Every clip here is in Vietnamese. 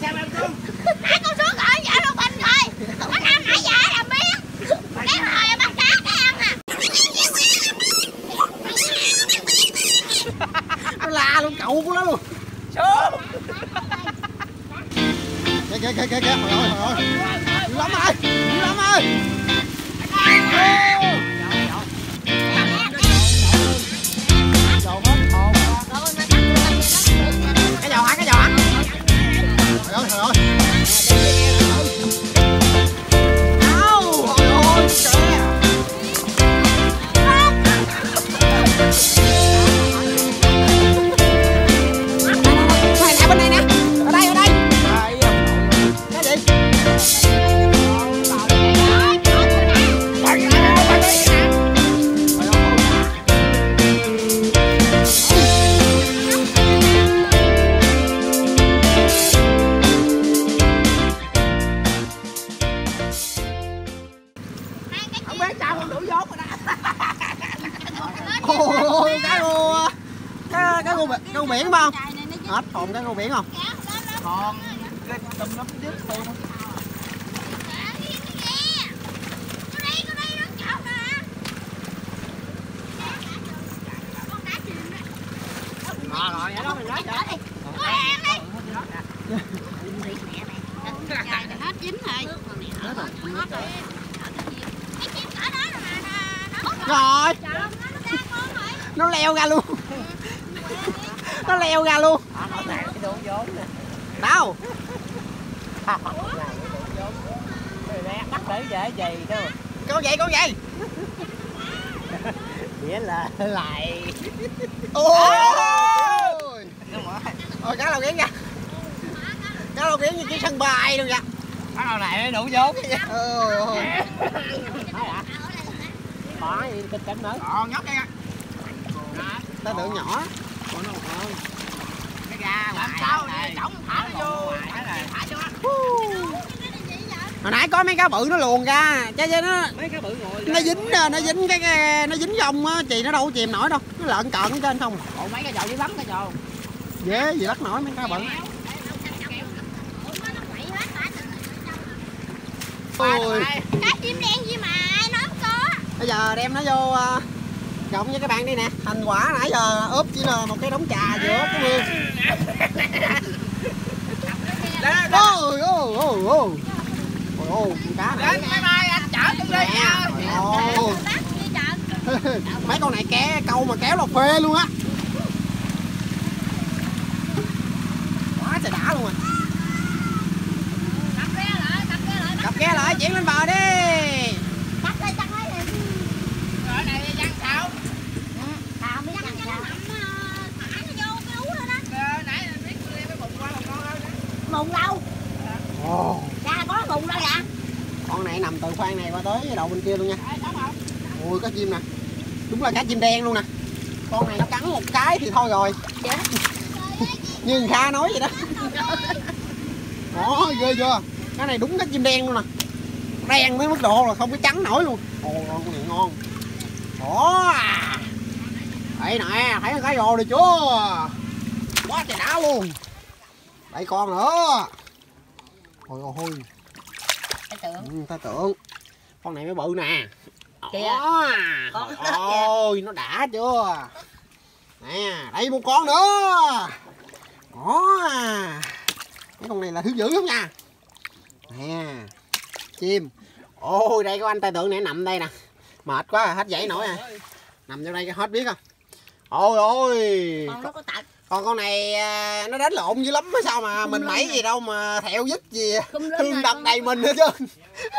Nãy con xuống rồi, giờ nó bình rồi. Nó nằm nãy giờ làm biết. Cái hồi bắt cá cái ăn à. Nó la luôn, cậu của nó luôn. Xuống. Kìa. Hồi ơi. Dữ lắm ơi. Dữ lắm ơi. Cái giò hả? Trời ơi. Đâu, trời ơi, kìa. Quay lại bên đây nè. Ở đây. Cái gì? Không biết sao không đủ vốn rồi đó. Ôi, cá rô biển không? Hết còn cá rô biển không? Còn cái tùm lum dứt luôn. Rồi, ở đó mình nói cho. Hết chín rồi. Rồi. Nó leo ra luôn. Nó leo ra luôn. Cái đủ vốn nè. Đâu? Bắt để về đâu. Con vậy. Nghĩa là lại. Ôi. Ôi, cá lầu biển kìa. Cá lầu biển như cái sân bay luôn vậy. Bắt đầu này đủ vốn vậy. Ôi. Bỏ gì kịch cảnh nữa. Còn nhóc kìa. Ta tượng nhỏ. Cái ra làm sao này trống thả nó vô. Thả cho nó. Hồi nãy có mấy cá bự nó luồn ra, chứ nó Mấy cá bự ngồi nó dính nó dính vòng á, chì nó đâu có chìm nổi đâu, nó lợn cợn ở trên không. Ồ, mấy cái dầu với lắm cái dầu. Dễ gì bắt nổi mấy cá bự. Ôi. Cá chim đen gì mà ai nói không có. Bây giờ đem nó vô cộng với các bạn đi nè. Thành quả nãy giờ ướp chỉ là một cái đống trà giữa cái mương. Ôi con cá này. Bye bye anh chở con đi nha. Mấy con này câu mà kéo là phê luôn á. Quá trời đã luôn à. Cặp ghe lại chuyển lên bờ đi. Ở này văng sao? Nãy biết cái bụng qua con ơi. Mùng đâu? Ra có mùng đâu vậy? Con này nằm từ khoang này qua tới đầu bên kia luôn nha. Ui, có chim nè. Đúng là cá chim đen luôn nè. Con này nó cắn một cái thì thôi rồi. Như người Kha nói vậy đó. Đó, ghê chưa? Cái này đúng cá chim đen luôn nè. Đen tới mức độ là không có trắng nổi luôn. Ồ, con này ngon. Đó. Đây nè, thấy cái rô này chưa? Quá trời đã luôn. Đây con nữa. Ôi ôi. Ta tưởng. Con này mới bự nè. Đó. Ôi, nó đã chưa? Nè, đây một con nữa. Đó. Cái con này là thứ dữ không nha. Nè. Chim. Ôi, đây có anh tài tượng này nằm đây nè. Mệt quá rồi, hết dãy nổi à. Nằm vô đây cái hết biết không? Ôi ôi. Con nó có tật. Còn con này nó đánh lộn dữ lắm, sao mà mình mẩy gì đâu mà thẹo dứt gì, thương đập đầy mình hết trơn.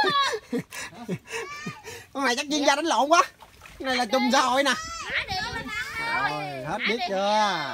Con này chắc chuyên gia đánh lộn quá. Cái này là trùm xã hội nè. Rồi, hết biết chưa?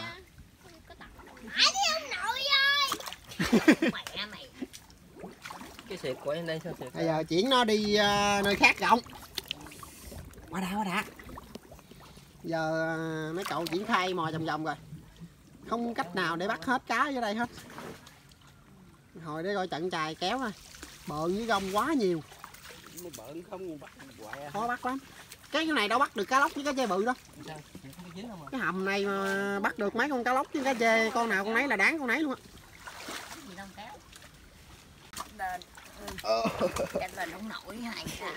Cái xịt của em đây sao xịt? Bây giờ chuyển nó đi nơi khác rộng. Qua đã. Giờ mấy cậu triển khai mò vòng rồi. Không cách nào để bắt hết cá ở đây hết. Hồi để coi trận chài kéo thôi. Bợn với gông quá nhiều. Bợn không bắt hoài à. Khó bắt lắm. Cái này đâu bắt được cá lóc với cá chê bự đâu. Cái hầm này mà bắt được mấy con cá lóc với cá chê con nào con nấy là đáng con nấy luôn á. Chắc là nóng nổi hai cá.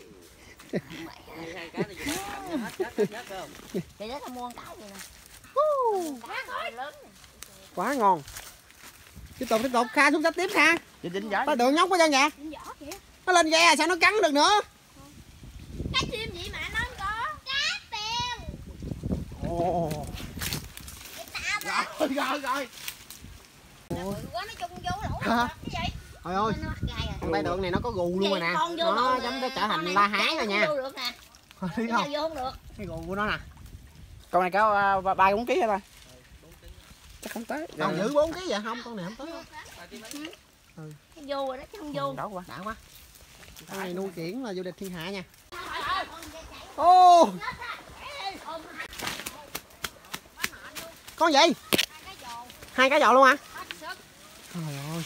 Hai cá này hết không? Vậy đó tao mua cá vậy nè. Cá lớn. Quá ngon. Tiếp tục Kha xuống sách tiếp Kha. Dính gió. Tao đường nhóc quá chân vậy. Vỏ kìa. Nó lên ghe sao nó cắn được nữa. Cá chim gì mà nó không có. Cá bèo. Ồ. Rồi rồi. Bự quá nó chung vô lỗ. Hả? Cái gì? Trời ơi. Nó mắc gai à. Con tay tượng này nó có gù luôn rồi nè. Nó giống cái trở thành la hán rồi nha. Vô được nè. Thấy không? Vô không được. Cái gù của nó nè. Con này có 3-4 kg thôi. Chắc không tới. Còn giữ 4 kg vậy không? Con này không tới. Cái vô rồi đó chứ không vô. Đó quá. Đã quá. Con này nuôi kiển là vô địch thiên hạ nha. Ô. Con gì? 2 cá giò luôn hả? Trời ơi.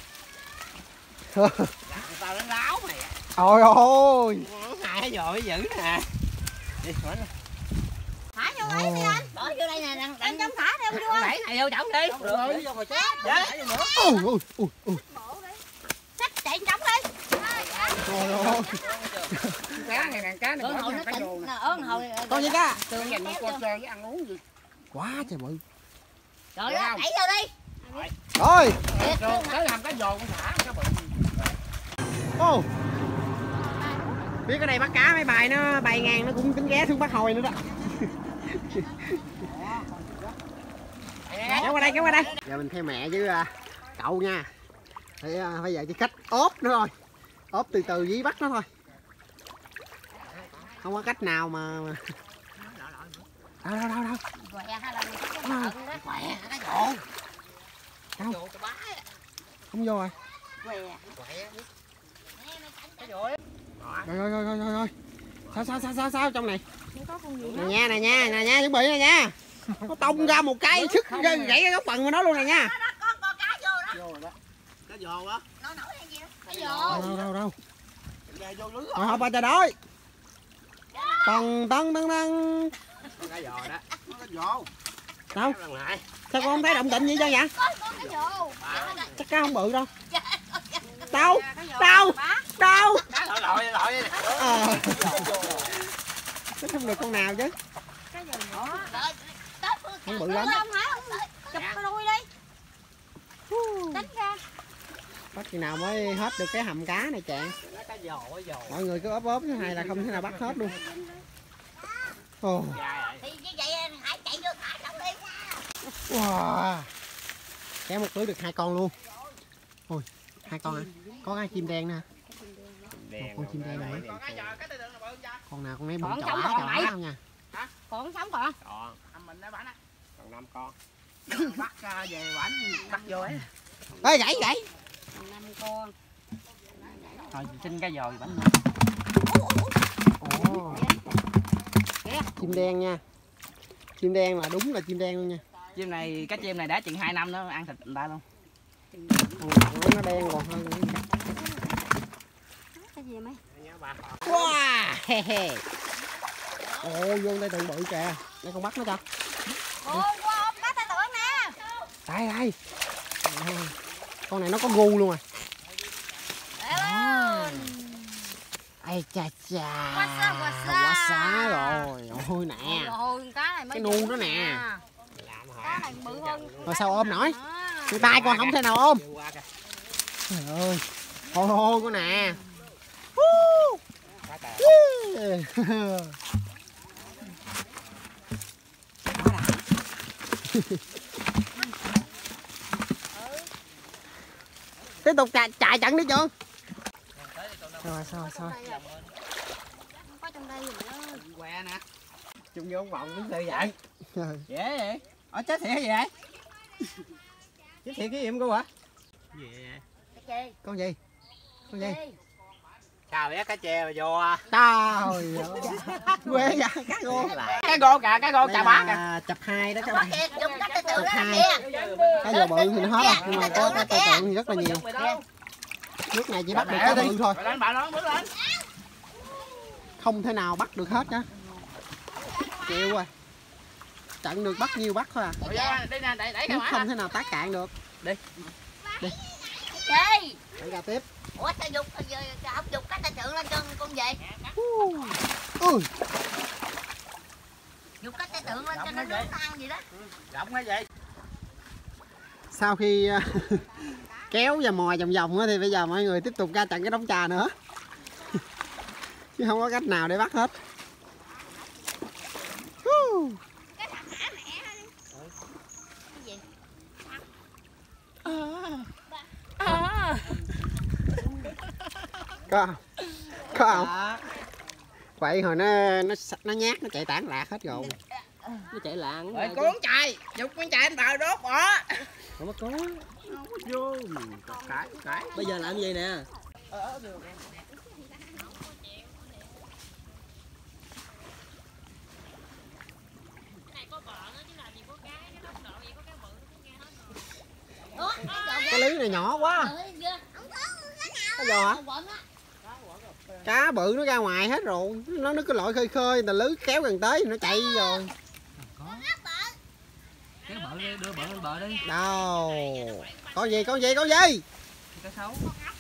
Tao đánh láo mày. Trời ơi. 2 cái giò mới dữ nè. Đi khỏi nó. Thả vô lấy đi anh. Bỏ vô đây nè, đang trong thả đi không vô. Đẩy này vô trọng đi. Được rồi, vô rồi chết. Ui. Xách chạy trong đi. Trời ơi. Cá này nè, cá này Ơn có hồi nó cá giò tỉnh. nè. Ơn hồi. Con gì cá? Tương dành con chơi với ăn uống gì. Quá trời bự. Rồi đó, đẩy vô đi. Rồi. Rồi tới làm cái giò con thả cá bự. Ô. Biết cái này bắt cá mấy bài nó bày ngàn nó cũng tính ghé xuống bắt hồi nữa đó. Kéo qua đây. Giờ mình theo mẹ với cậu nha. Thì bây giờ chỉ cách ốp nữa thôi. Ốp từ từ dí bắt nó thôi. Không có cách nào mà đâu. Quẹ hay là cái quẹ cái giò. Đâu? Không vô rồi. Quẹ. Rồi. Sao trong này? Nè nha, chuẩn bị nè nha. Nó tông ra một cái sức gãy cái góc phần của nó luôn này nha. Con cá vô đó. Vô rồi đó. Cá giò á. Nó nổi lên gì đó. Cái giò. Đâu. Về vô lưới. Rồi hộp ba trời đói. Tân. Cá giò đó. Cá giò. Đâu? Sao con không thấy động tĩnh gì chứ vậy? Con cá giò. Chắc cá không bự đâu. Đâu? Cá lội đi. Chắc không được con nào chứ. Không bự lắm. Chụp cái đuôi đi. Đánh ra. Bắt khi nào mới hết được cái hầm cá này chàng. Cá giò. Mọi người cứ ốp thứ này là không thể nào bắt hết luôn. Ồ. Thì như vậy hãy chạy vô thả trong đi. Wow. Kéo một lưới được 2 con luôn. Ôi, 2 con hả? Có cái chim đen nè. Một con chim đen này. Con nào con nấy bự chỏ không nha. Còn sống còn. Còn mình đã bắn á. Còn 5 con. Bắt về bắn bắt vô ấy. Ê gãy. 5 con. Thôi xin cá giò bắn. Ồ. Chim đen nha. Chim đen là đúng là chim đen luôn nha. Chim này, cá chim này đã chừng 2 năm nó ăn thịt người ta luôn. Nó đen còn hơn. Cái gì mày? Wow. Ồ, vô đây tự bự kìa. Đây con bắt nó cho. Ồ, bắt tay tượng nè. Đây. Con này nó có gu luôn à. Ai chà. Quá xá rồi. Ôi nè. Cái nu đó nè. Cá này bự hơn. Rồi sao ôm nổi? Cái tay con không thể nào ôm. Trời ơi. Ôi con nè. Tiếp tục chạy chặn đi chưa? Sao? Có trong đây rồi đó. Que nè. Chung vô vòng cũng vậy vậy. Trời. Dễ vậy. Chết thiệt gì vậy? Chết thiệt cái gì em cô hả? Gì vậy? Con gì? Sao vậy cá chê mà vô à? Trời ơi. Quê vậy cá gô. Cá gô chà bá kìa. Chập 2 đó các Có bạn. kìa, dùng cá tay tượng Chập đó 2. kìa. Cá giò bự thì nó hết rồi, nhưng mà có cá tay tượng thì rất là nhiều. Nước này chỉ bắt được cá bự thôi. Đánh bà nó bước lên. Không thể nào bắt được hết nha. Chịu rồi. Trận được bắt nhiêu bắt thôi à. Đi nè, đẩy Nước cái không thể nào tác cạn được. Đi. Chơi. Phải ra tiếp. Ủa sao dục không dục cái tay tượng lên con gì? Dục cái tay tượng lên cho nó nướng ăn gì đó. Rộng hay vậy? Sau khi kéo và mò vòng vòng thì bây giờ mọi người tiếp tục ra chặn cái đống trà nữa. Chứ không có cách nào để bắt hết. Cái thằng hả mẹ thôi. Cái gì? Có không? Có không? Vậy hồi nó nhát, nó chạy tản lạc hết rồi. Nó chạy lạng. Rồi cuốn chài, dục con chài anh vào đốt bỏ. Không có. Không có vô. Cái. Bây giờ làm gì nè? Cái lưới này nhỏ quá. Cái giò hả? Cá bự nó ra ngoài hết rồi. Nó cứ lội khơi khơi, là lưới kéo gần tới nó chạy rồi. Cái bự đi, đưa bự lên bờ đi. Đâu? Con gì? Cái xấu.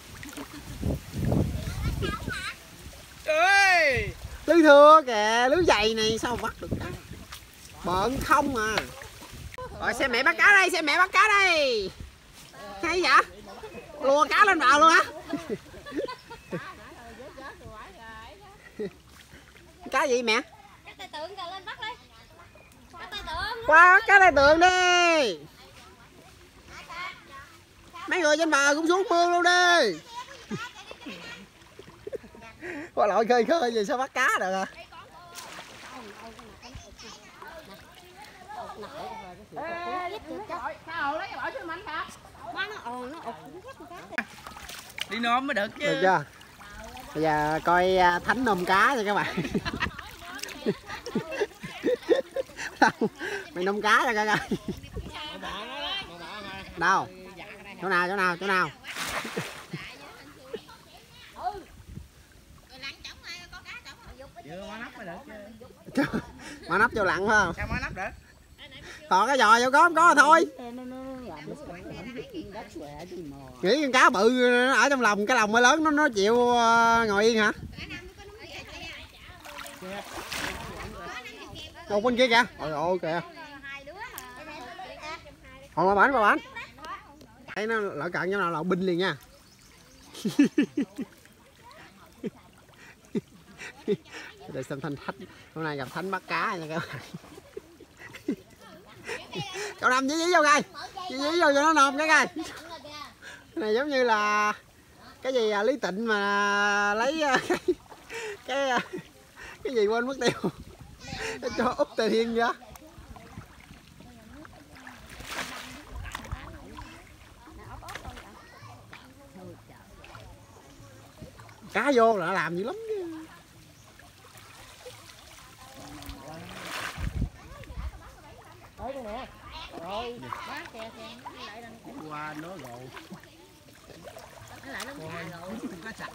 Ê! Lưới thưa kìa, lưới dày này sao mà bắt được cá? Bợn không à. Rồi xem mẹ bắt cá đây, Hay vậy? Lùa cá lên bờ luôn hả? Cá gì mẹ? Cái tay tượng kìa, lên bắt đi. Cái tay tượng. Qua cá tay tượng đi. Mấy người trên bờ cũng xuống mương luôn đi. Qua lội khơi khơi gì sao bắt cá được à? Đi nôm mới được chứ. Được chưa? Bây giờ coi Thánh nôm cá cho các bạn. Mày nôm cá cho coi. Đâu? Chỗ nào? Vừa má nắp mới được chứ. Mà nắp vô lặn phải không? Sao má nắp được? Còn cái giò vô có không có thôi. Nghĩ con cá bự nó ở trong lòng, cái lòng mới lớn nó chịu ngồi yên hả? Đâu bên kia kìa. Ôi kìa. Còn bà bánh. Thấy nó lỡ cận nhau nào là binh liền nha. Để xem Thanh Thách. Hôm nay gặp Thánh bắt cá nha các bạn. Cậu Năm dí vô coi. Dí vô cho nó nôm cái coi. Cái này giống như là cái gì Lý Tịnh mà lấy cái gì quên mất tiêu. Cho Úc Tề Thiên vậy. Cá vô là làm dữ lắm chứ. Qua nó rồi. Cá sặc.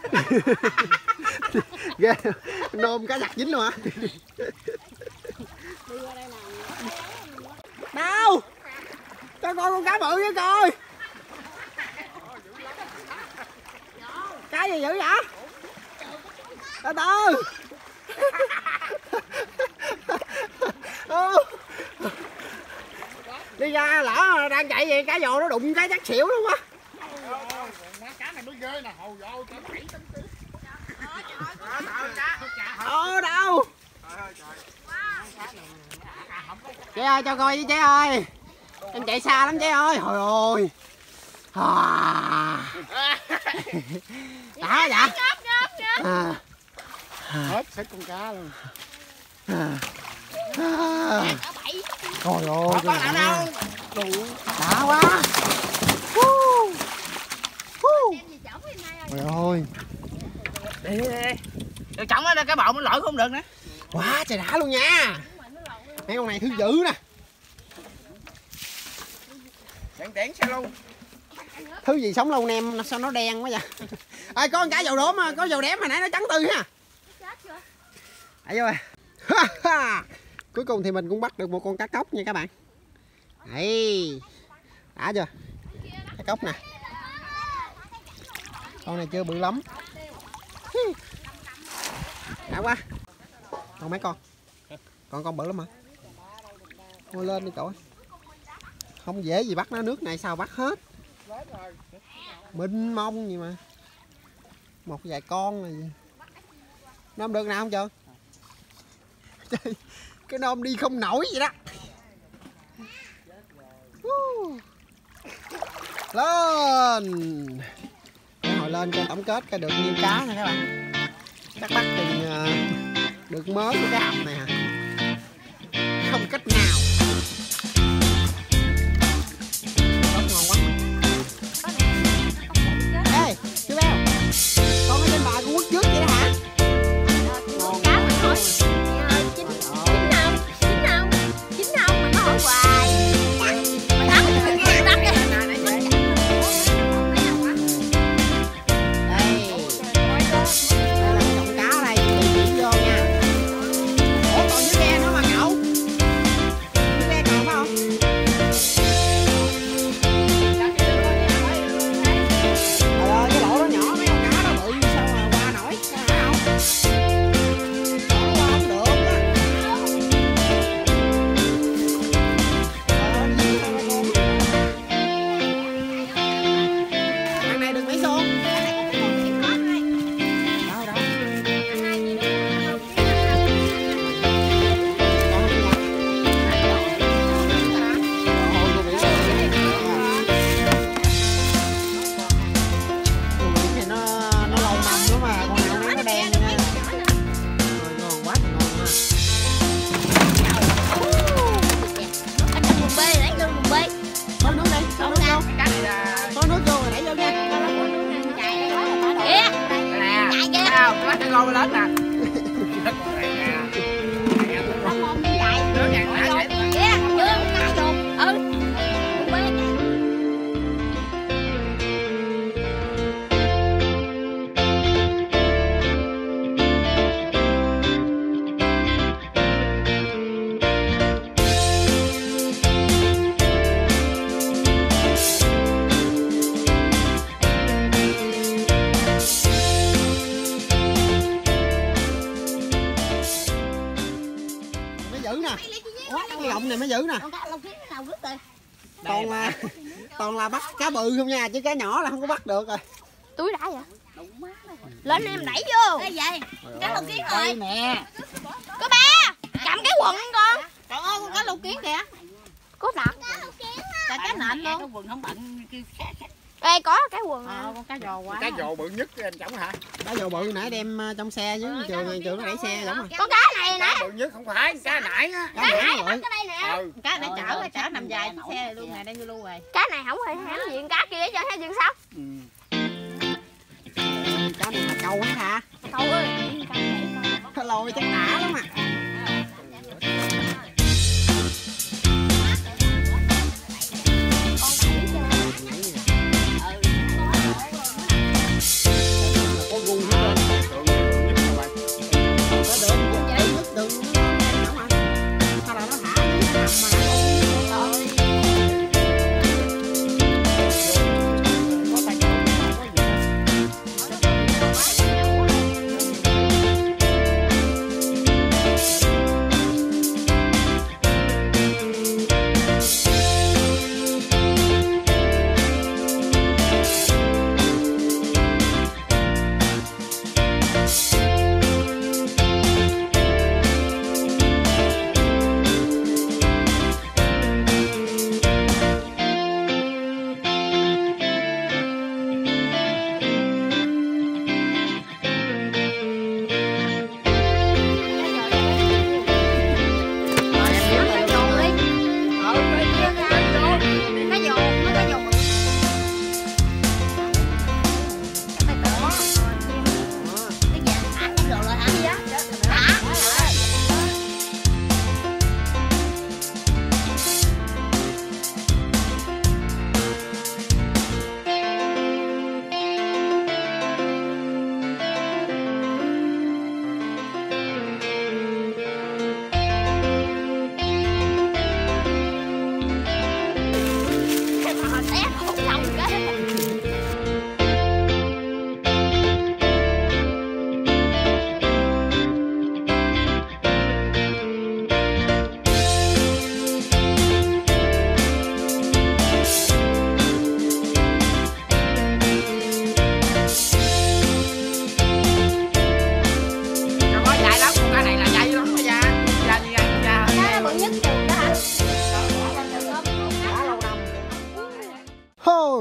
Ghê, nôm cá giặt dính luôn hả? Đâu? Cho coi con cá bự với coi. Cá gì dữ vậy? Từ từ. Đi ra lỡ đang chạy vậy cá giò nó đụng cái chắc xỉu luôn á. Cá này mới ghê nè, hầu vô cá 7 tấn ký. Đâu? Chế ơi cho coi với chế ơi. Em chạy xa lắm chế ơi. Trời ơi. Đã vậy? Hết xích con cá luôn. Trời ơi. Có lạ đâu. Đủ. Đã quá. Trời ơi. Đi. Được trọng á, cái bọng nó lội không được nữa. Quá trời đã luôn nha. Mấy con này thứ dữ nè. Đèn sao luôn. Thứ gì sống lâu nem sao nó đen quá vậy? Ê, có con cá dầu đốm, có dầu đém hồi nãy nó trắng tư ha. Đấy vô. Cuối cùng thì mình cũng bắt được một con cá cốc nha các bạn. Đấy. Đã chưa? Cá cốc nè. Con này chưa bự lắm. Đã quá. Còn mấy con bự lắm mà. Ngồi lên đi cậu. Không dễ gì bắt nó, nước này sao bắt hết. Minh mông gì mà. Một vài con này. Nó không được nào không Trơn? Cái nôm đi không nổi vậy đó. Lên. Hồi lên cho tổng kết cái được nhiêu cá nè các bạn. Chắc bắt được mới của cái hầm này hả? Không cách nào. Ngon quá. Ê, chú Beo. Con ở trên bờ con quất trước vậy đó hả? Ngon cá mà thôi. Chín không mà nó ở hoài. Mà đắng kìa. Con lớn nè. Cái gọng này mới giữ nè. Toàn là bắt cá bự không nha, chứ cá nhỏ là không có bắt được rồi. Túi đã vậy. Lên em đẩy vô. Cái gì? Cá lục kiến rồi. Đây nè. Có ba. Cầm cái quần con. Trời ơi con cá lục kiến kìa. Có thật. Cả cá nện luôn. Cái quần không bận kêu sát. Ê có cái quần. Con cá giò quá. Cá giò bự nhất em chổng hả? Cá giò bự nãy đem trong xe với trường nó đẩy xe giống rồi. Con cá này nè. Bự nhất không phải cá nãy á. Cá nãy bắt cái đây nè. Cá để chở nằm dài chiếc xe này luôn nè, đang vô lưu rồi. Cá này không hề hám gì cá kia cho hay chuyện sao? Cá này là câu hết hả? Câu ơi. Nó lôi chắc đã lắm à.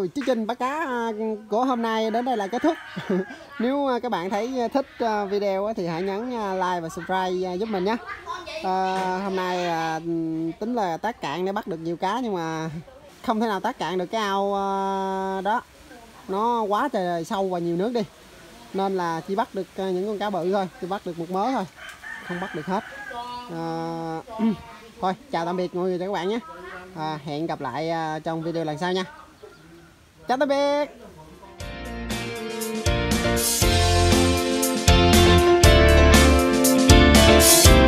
Rồi chương trình bắt cá của hôm nay đến đây là kết thúc. Nếu các bạn thấy thích video thì hãy nhấn like và subscribe giúp mình nhé. Hôm nay tính là tác cạn để bắt được nhiều cá, nhưng mà không thể nào tác cạn được cái ao đó, nó quá trời sâu và nhiều nước đi, nên là chỉ bắt được những con cá bự thôi, chỉ bắt được một mớ thôi, không bắt được hết. Thôi chào tạm biệt mọi người, chào các bạn nhé. Hẹn gặp lại trong video lần sau nha. Chào tạm biệt.